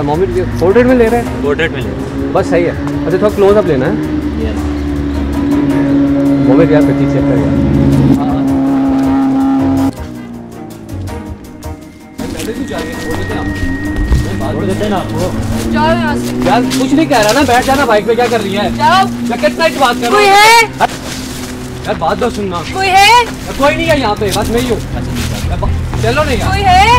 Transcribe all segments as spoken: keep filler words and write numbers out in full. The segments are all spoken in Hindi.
मोमेंट पोर्ट्रेट में ले रहे हैं? पोर्ट्रेट में ले रहे हैं। बस सही है। अच्छा थोड़ा क्लोज अप लेना है। यस मोमेंट यार पच्चीस चेक कर यार। छोड़ देते हैं ना आपको। जाओ यहाँ से। यार कुछ नहीं कह रहा ना, बैठ जाना बाइक पे, क्या कर रही है? जाओ। मैं कितना बात कर रहा हूँ। कोई है? यार बात तो सुनना। कोई है? कोई नहीं है यहाँ पे, बस मैं ही हूँ। चलो नहीं यार। कोई है?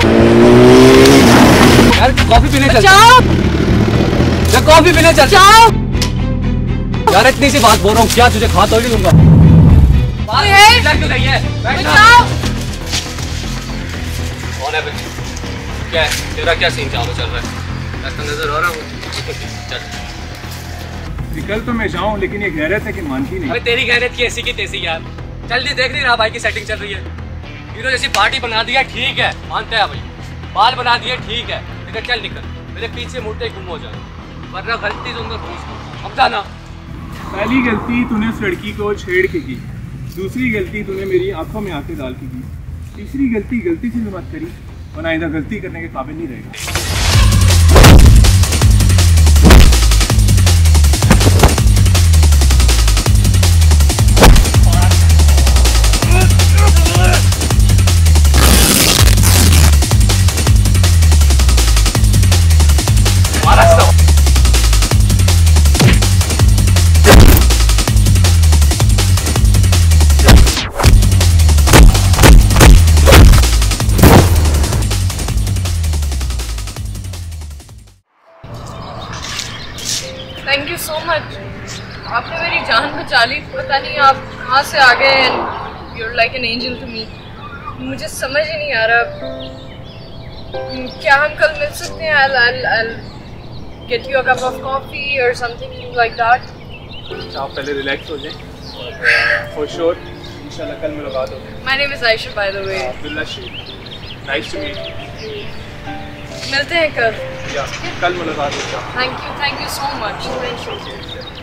यार कॉफी पीने चल। जाओ। यार कॉफी पीने चल। जाओ। यार इतनी सी बात बोल रहा हूँ, क्या तुझे खा तो नहीं दूंगा। कोई है? क्यों नहीं है? बैठ जा। जाओ। कौन है बच्ची? क्या है तेरा, क्या सीन चालू चल रहा है? ऐसा नजर आ रहा है। चल निकल तो मैं जाऊं, लेकिन ये गैरत है कि मानती नहीं। अरे तेरी गैरत की ऐसी की तैसी यार। जल्दी देख नहीं रहा भाई की सेटिंग चल रही है। हीरो जैसी पार्टी बना दिया, ठीक है मानते हैं भाई। बाल बना दिए, ठीक है, लेकिन चल निकल, मेरे पीछे मुड़ते गुम हो जाए, वरना गलती से उनका पूछ समझा ना। पहली गलती तूने उस लड़की को छेड़ के की, दूसरी गलती तूने मेरी आंखों में आंखें डाल के की, तीसरी गलती गलती से भी मत करी, वरना आइंदा गलती करने के काबिल नहीं रहेगा। Thank you so much. आपने मेरी जान बचा ली। पता नहीं आप कहाँ से आ गए। And you're like an angel to me. मुझे समझ ही नहीं आ रहा, क्या हम कल मिल सकते हैं? I'll, I'll, I'll get you a cup of coffee or something like that. आप पहले रिलैक्स हो जाएं और फॉर श्योर इंशाल्लाह कल मुलाकात होगी। My name is Aisha, by the way. Nice to meet you. मिलते हैं कल। या कल मुलाकात होगी। Thank you, thank you so much.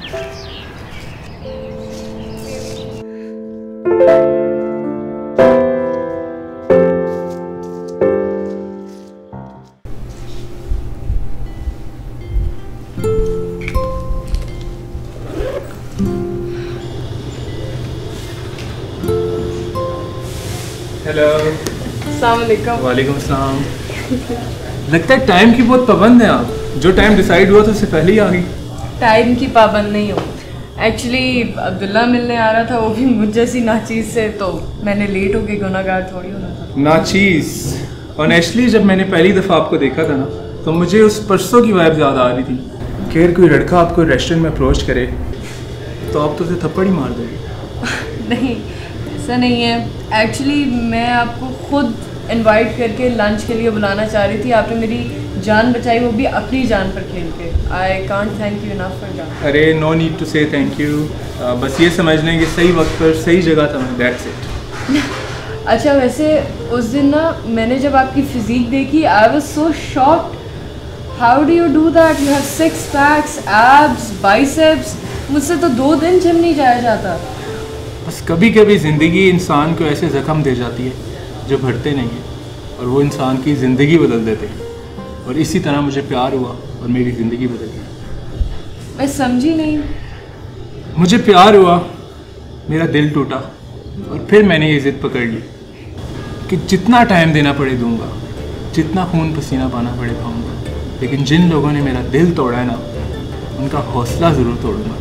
Hello. अस्सलाम वालेकुम। वालेकुम अस्सलाम। लगता है टाइम की बहुत पाबंद है आप। जो टाइम डिसाइड हुआ था उससे पहले ही आ गई। टाइम की पाबंद नहीं हूँ। एक्चुअली अब्दुल्ला मिलने आ रहा था, वो भी मुझ जैसी नाचीज से, तो मैंने लेट होके गुनाहगार थोड़ी होना था। नाचीज। ऑनेस्टली जब मैंने पहली दफ़ा आपको देखा था ना, तो मुझे उस परसों की वाइब ज़्यादा आ रही थी। खैर कोई लड़का आपको रेस्टोरेंट में अप्रोच करे तो आप तो उसे थप्पड़ ही मार दोगे। नहीं ऐसा नहीं है। एक्चुअली मैं आपको खुद इनवाइट करके लंच के लिए बुलाना चाह रही थी। आपने मेरी जान बचाई, वो भी अपनी जान पर खेल के। I can't thank you enough for that. अरे no need to say thank you. बस ये समझ लें कि सही वक्त पर सही जगह था मैं, दैट्स इट। अच्छा वैसे उस दिन ना मैंने जब आपकी फिजिक देखी, I was so shocked. How do you do that? You have six packs, abs, biceps. मुझसे तो दो दिन जिम नहीं जाया जाता। बस कभी कभी ज़िंदगी इंसान को ऐसे ज़ख्म दे जाती है जो भरते नहीं हैं, और वो इंसान की ज़िंदगी बदल देते हैं। और इसी तरह मुझे प्यार हुआ और मेरी ज़िंदगी बदल गई। मैं समझी नहीं। मुझे प्यार हुआ, मेरा दिल टूटा, और फिर मैंने ये ज़िद पकड़ ली कि जितना टाइम देना पड़े दूंगा, जितना खून पसीना पाना पड़े पाऊंगा, लेकिन जिन लोगों ने मेरा दिल तोड़ा है ना, उनका हौसला ज़रूर तोड़ूंगा।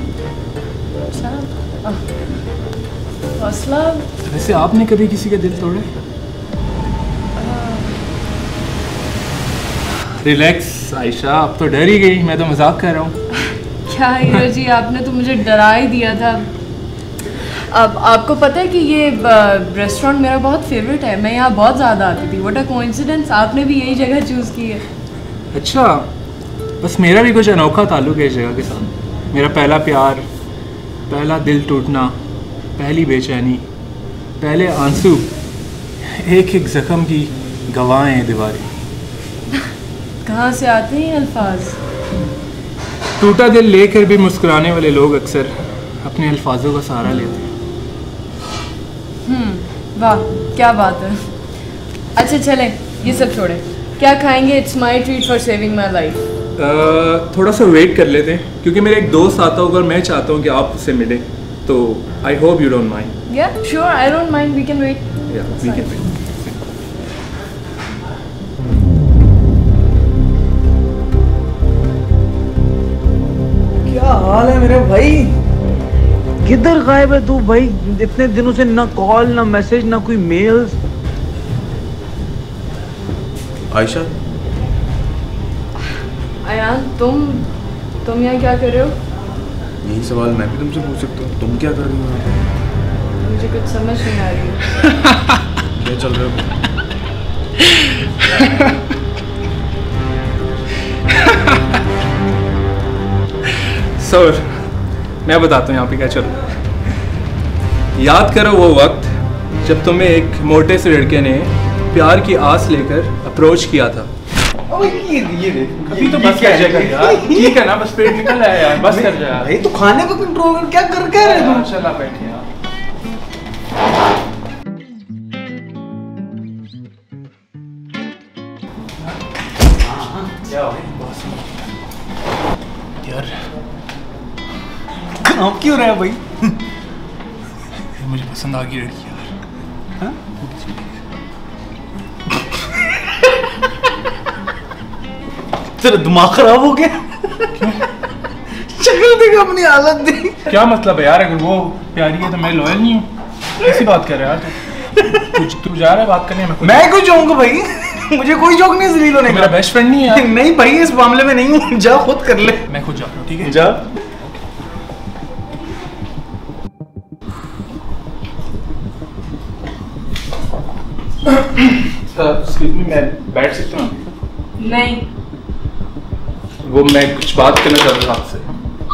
हौसला? वैसे आपने कभी किसी का दिल तोड़ा? रिलैक्स आयशा, अब तो डर ही गई। मैं तो मजाक कर रहा हूँ। क्या हीरो जी, आपने तो मुझे डरा ही दिया था। अब आपको पता है कि ये रेस्टोरेंट मेरा बहुत फेवरेट है। मैं यहाँ बहुत ज़्यादा आती थी। व्हाट अ कोइंसिडेंस, आपने भी यही जगह चूज़ की है। अच्छा, बस मेरा भी कुछ अनोखा ताल्लुक है इस जगह के साथ। मेरा पहला प्यार, पहला दिल टूटना, पहली बेचैनी, पहले आंसू, एक एक ज़ख्म की गवाह हैं दीवारें। कहाँ से आते हैं अल्फाज? टूटा दिल लेकर भी मुस्कुराने वाले लोग अक्सर अपने अल्फाजों का सहारा लेते हैं। हम्म, वाह क्या बात है। अच्छा चलें, ये सब छोड़ें। क्या खाएंगे? It's my treat for saving my life. थोड़ा सा वेट कर लेते हैं क्योंकि मेरा एक दोस्त आता होगा और मैं चाहता हूँ कि आप उससे मिले, तो I hope you don't mind. Yeah sure, I don't mind, we can wait. Yeah we can wait. क्या हाल है मेरे भाई? किधर गायब है तू भाई? इतने दिनों से ना कॉल ना मैसेज ना कोई मेल्स। आयशा, अयान, तुम तुम यहाँ क्या कर रहे हो? यही सवाल मैं भी तुमसे पूछ सकता हूँ, तुम क्या कर रही हो? मुझे कुछ समझ नहीं आ रही है। क्या चल रहा है? सर मैं बताता हूँ यहाँ पे क्या चल रहा है। याद करो वो वक्त जब तुम्हें एक मोटे से लड़के ने प्यार की आस लेकर अप्रोच किया था। ओए ये ये देख, अभी तो बस कर जाएगा यार, ठीक है ना, बस पेट निकल रहा है यार, बस कर जा यार। भाई तू खाने को कंट्रोल कर, क्या कर क्या रहे तू? चला बैठे यार। क्या यार काम क्यों रहा है भाई? मुझे पसंद आ गई लड़की यार। हाँ? तेरा दिमाग खराब हो गया? शक्ल देख, अपनी हालत देख। क्या मतलब है यार, अगर वो प्यारी है तो मैं लॉयल नहीं हूँ? कैसी बात कर रहा है यार तू? तू जा रहा है बात करने में? मैं क्यों जाऊंगा भाई? मुझे कोई शौक नहीं जलील होने का। मेरा बेस्ट फ्रेंड नहीं है यार। नहीं भाई, इस मामले में नहीं हूँ, जा खुद कर ले। मैं खुद जा रहा हूँ, ठीक है? जा। एक्सक्यूज मी, मैं बैठ सकता हूँ? नहीं। वो मैं कुछ बात करना चाहता था आपसे।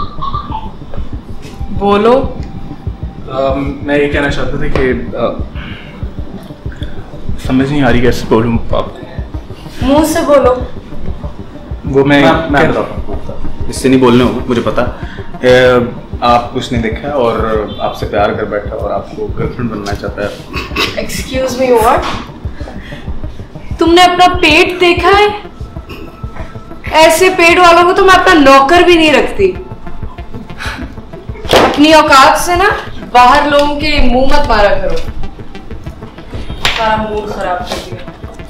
बोलो। uh, मैं ये कहना चाहता था कि uh, समझ नहीं आ रही कैसे बोलूँ आपको। मुंह से बोलो। वो मैं मैं बताता हूँ, इससे नहीं बोलने होगा, मुझे पता। ए, आप कुछ नहीं देखा और आपसे प्यार कर बैठा और आपको गर्लफ्रेंड बनना चाहता है। Excuse me, what? तुमने अपना पेट देखा है? ऐसे पेट वालों को तो मैं अपना नौकर भी नहीं रखती। अपनी औकात से ना बाहर लोगों के मुंह मत मारा करो, सारा मूड खराब कर दिया।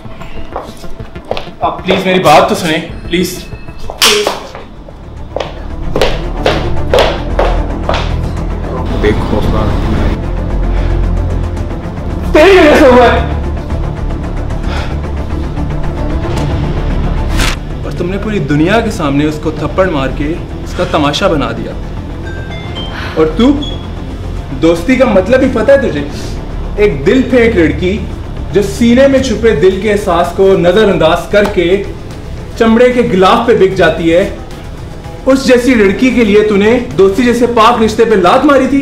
आप प्लीज मेरी बात तो सुने, प्लीज। देखो तेरी वजह से हुआ है। और तुमने पूरी दुनिया के सामने उसको थप्पड़ मार के उसका तमाशा बना दिया। और तू, दोस्ती का मतलब ही पता है तुझे? एक दिल फेंक लड़की जो सीने में छुपे दिल के एहसास को नजरअंदाज करके चमड़े के गिलाफ पे बिक जाती है, उस जैसी लड़की के लिए तूने दोस्ती जैसे पाक रिश्ते पे लात मारी थी।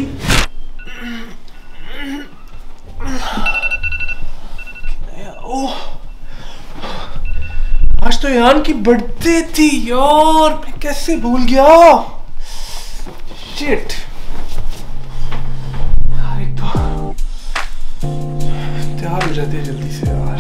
आज तो यान की बर्थडे थी यार, मैं कैसे भूल गया? शिट यार, एक तो तैयार हो जाते हैं जल्दी से यार।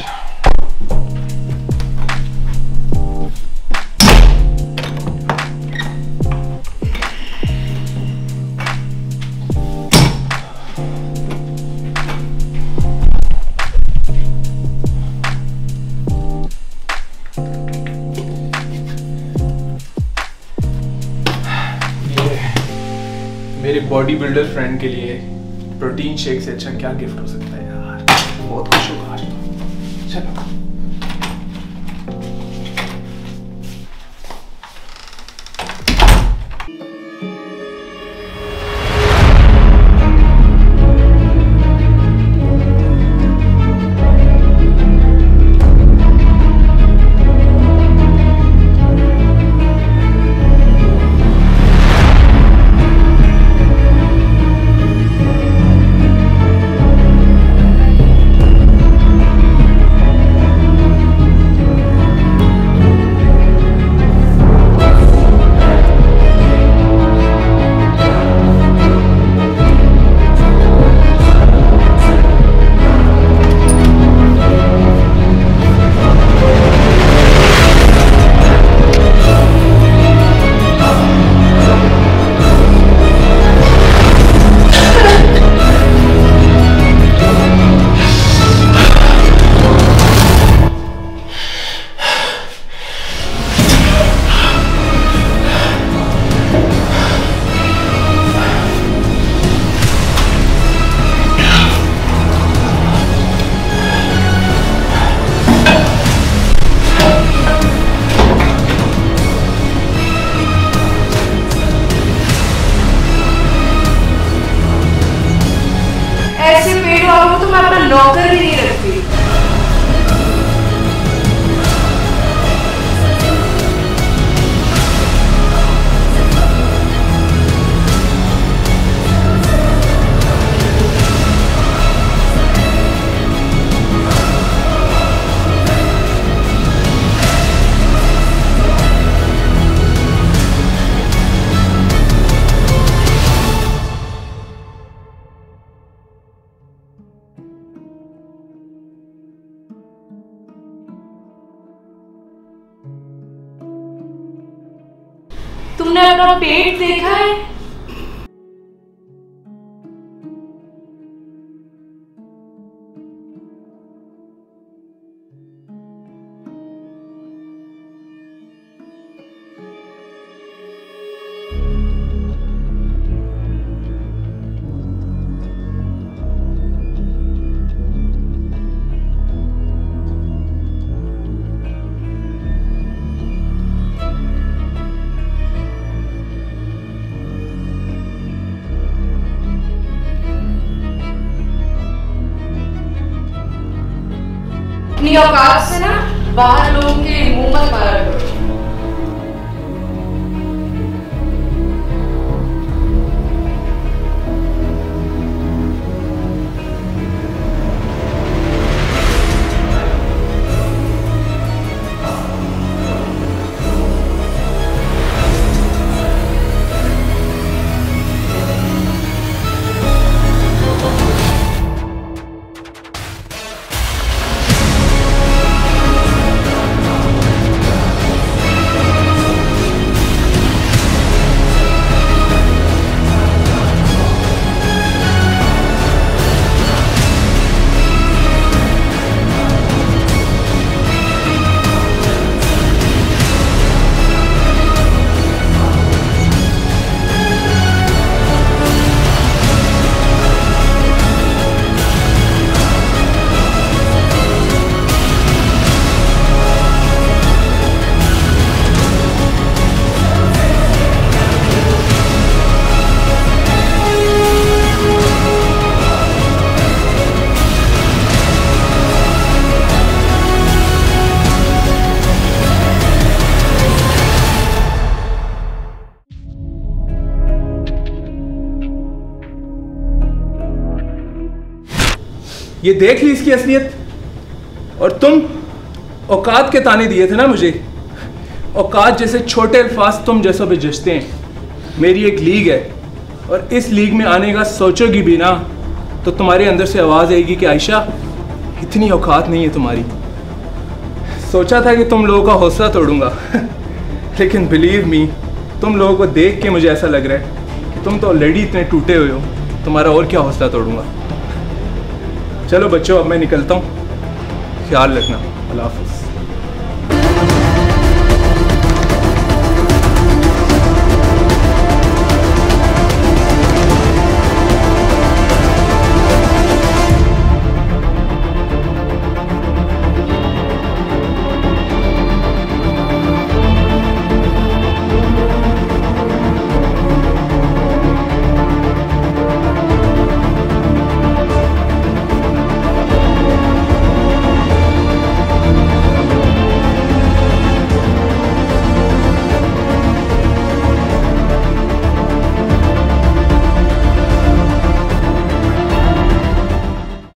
मेरे बॉडी बिल्डर फ्रेंड के लिए प्रोटीन शेक से अच्छा क्या गिफ्ट हो सकता है यार। बहुत खुश होगा आज तो। चलो तुमने अपना पेट देखा है? अपनी औकात से ना बाहर लोगों के मुंह मत मारा करो। ये देख ली इसकी असलियत। और तुम औकात के ताने दिए थे ना मुझे, औकात जैसे छोटे अल्फाज तुम जैसों पे जचते हैं। मेरी एक लीग है और इस लीग में आने का सोचोगी भी ना तो तुम्हारे अंदर से आवाज़ आएगी कि आयशा इतनी औकात नहीं है तुम्हारी। सोचा था कि तुम लोगों का हौसला तोड़ूंगा लेकिन बिलीव मी, तुम लोगों को देख के मुझे ऐसा लग रहा है कि तुम तो ऑलरेडी इतने टूटे हुए हो, तुम्हारा और क्या हौसला तोड़ूंगा। चलो बच्चों, अब मैं निकलता हूँ, ख्याल रखना, अल्लाह हाफ़िज़।